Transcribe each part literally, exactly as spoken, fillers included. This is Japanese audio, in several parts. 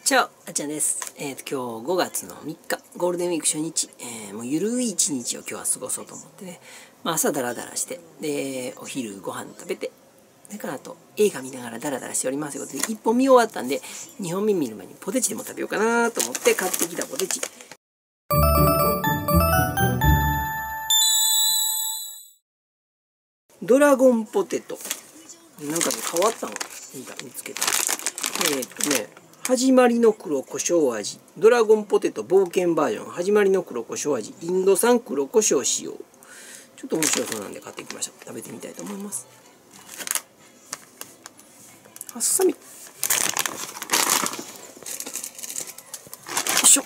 チャオ、あっちゃんです。えっ、ー、と、今日ごがつのみっか、ゴールデンウィーク初日、えー、もうゆるい一日を今日は過ごそうと思ってね、まあ、朝ダラダラして、で、お昼ご飯食べて、それからあと映画見ながらダラダラしておりますということで、いっぽん見終わったんで、にほんめ見る前にポテチでも食べようかなと思って買ってきたポテチ。ドラゴンポテト。なんかね、変わったのいいか見つけた。えっ、ー、とね、始まりの黒胡椒味ドラゴンポテト冒険バージョン始まりの黒胡椒味インド産黒胡椒使用。ちょっと面白そうなんで買ってきました。食べてみたいと思います。はっさみよいしょ。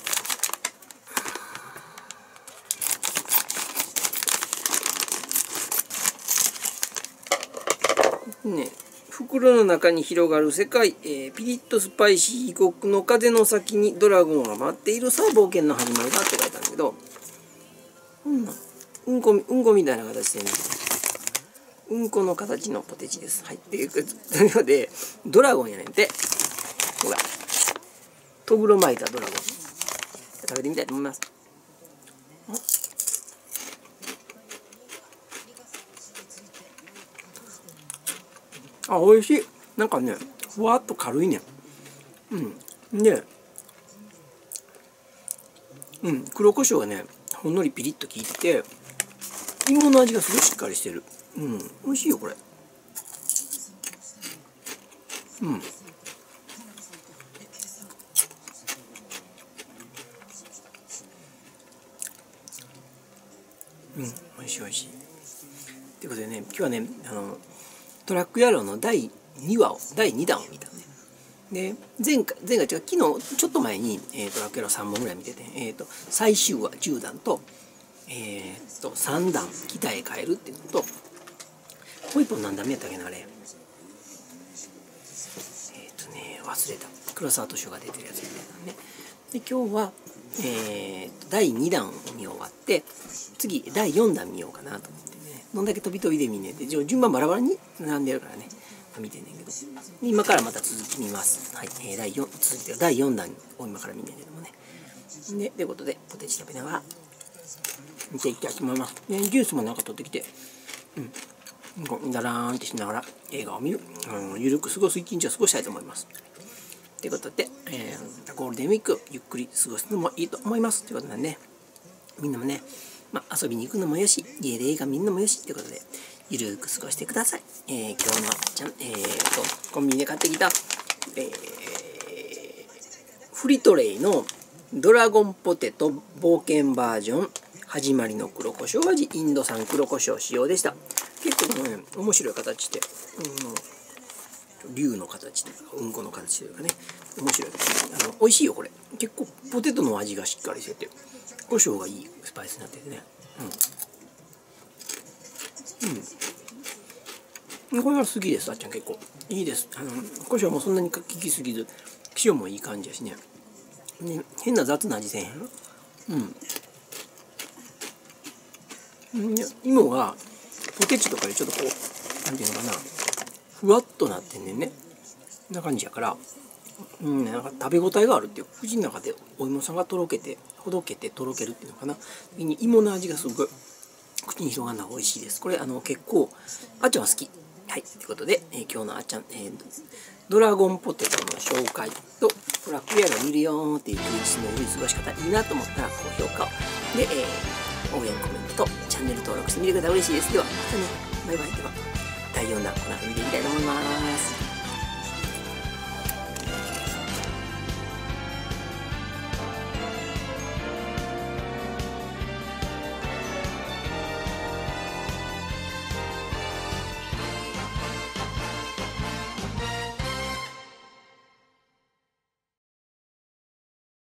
ね、袋の中に広がる世界、えー、ピリッとスパイシー異国の風の先にドラゴンが待っているさあ冒険の始まりだって書いてあるんだけど、うん、うんこうんこみたいな形でね、うんこの形のポテチです。はい、ということでドラゴンやねんて。ほら、とぐろ巻いたドラゴン食べてみたいと思います。あ、美味しい。なんかね、ふわっと軽いね。うん。で、うん、黒胡椒がね、ほんのりピリッと効いてて、芋の味がすごいしっかりしてる。うん、美味しいよ、これ。うん。うん、美味しい美味しい。ということでね、今日はね、あの、トラック野郎のだいにわを、だいにだんを見たね。で、前回、前回違う、昨日、ちょっと前に、えー、トラック野郎さんぼんぐらい見てて、えっと、最終話じゅうだんと、えっと、さんだん、北へ帰るっていうのと、もう一本何段目やったっけな、あれ。えっとね、忘れた。黒沢敏夫が出てるやつみたいなね。で、今日は、えー、だいにだんを見終わって、次、だいよんだん見ようかなと思って。どんだけ飛び飛びで見ねえで順番バラバラに並んでるからね見てんねんけど、今からまた続き見ます。はい、えー、だいよん続いてはだいよんだんを今から見んねんけどもね。でということでポテチ食べながら見ていきたいと思います。でジュースもなんか取ってきて、うん、だらーんってしながら映画を見る、うん、ゆるく過ごす一日を過ごしたいと思います。ということで、えー、ゴールデンウィークをゆっくり過ごすのもいいと思います。ということでね、みんなもね、まあ、遊びに行くのもよし、家で映画見るのもよしということで、ゆるーく過ごしてください。えー、今日のちゃん、えーと、コンビニで買ってきた、えー、フリトレイのドラゴンポテト冒険バージョン、始まりの黒胡椒味、インド産黒胡椒使用でした。結構ね、面白い形で、うん、竜の形というか、うんこの形というかね、面白い。あの、美味しいよ、これ。結構、ポテトの味がしっかりしてて。胡椒がいいスパイスになっててね。うん。うん。これは好きです、あっちゃん結構。いいです。あの、胡椒もそんなに効きすぎず、塩もいい感じやしね。ね、変な雑な味せえへん。うん。芋が、ポテチとかでちょっとこう、なんていうのかな、ふわっとなってんねんね。こんな感じやから、うん、なんか食べ応えがあるっていう、口の中でお芋さんがとろけて、ほどけてとろけるっていうのかな。芋の味がすごい口に広がるのが美味しいです。これあの結構あっちゃんは好き。はい、ということで、えー、今日のあっちゃん、えー、ドラゴンポテトの紹介とトラックやら見るよーっていう休日のゆるい過ごし方いいなと思ったら高評価をで、えー、応援コメントとチャンネル登録してみてくれたら嬉しいです。ではまたね、バイバイ。ではだいよんだんこの後見ていきたいと思います。